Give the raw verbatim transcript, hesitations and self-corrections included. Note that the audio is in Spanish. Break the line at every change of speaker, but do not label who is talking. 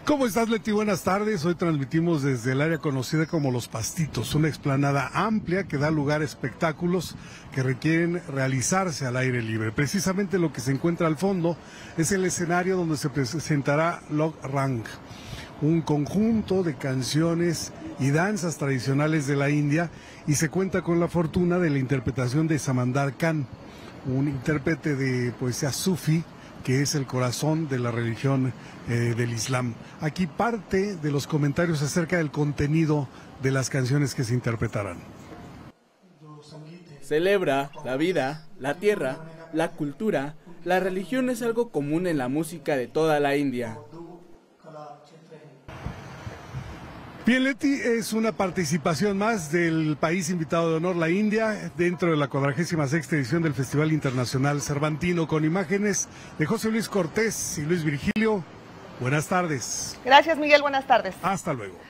¿Cómo estás, Leti? Buenas tardes. Hoy transmitimos desde el área conocida como Los Pastitos, una explanada amplia que da lugar a espectáculos que requieren realizarse al aire libre. Precisamente lo que se encuentra al fondo es el escenario donde se presentará Lok Rang, un conjunto de canciones y danzas tradicionales de la India, y se cuenta con la fortuna de la interpretación de Samandar Khan, un intérprete de poesía sufí, que es el corazón de la religión eh, del Islam. Aquí parte de los comentarios acerca del contenido de las canciones que se interpretarán.
Celebra la vida, la tierra, la cultura. La religión es algo común en la música de toda la India.
Bien, Leti, es una participación más del país invitado de honor, la India, dentro de la cuadragésima sexta edición del Festival Internacional Cervantino, con imágenes de José Luis Cortés y Luis Virgilio. Buenas tardes.
Gracias, Miguel. Buenas tardes.
Hasta luego.